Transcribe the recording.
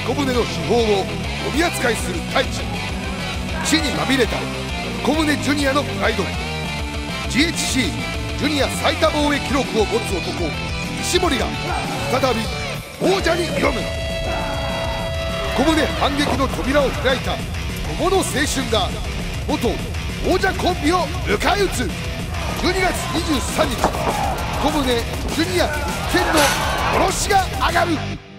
小舟の秘宝をお見扱いする太一、地にまみれた小舟ジュニアのプライド、 GHC ジュニア最多防衛記録を持つ男石森が再び王者に挑む。小舟反撃の扉を開いた桃の青春が元王者コンビを迎え撃つ。12月23日、小舟ジュニア1見ののろしが上がる。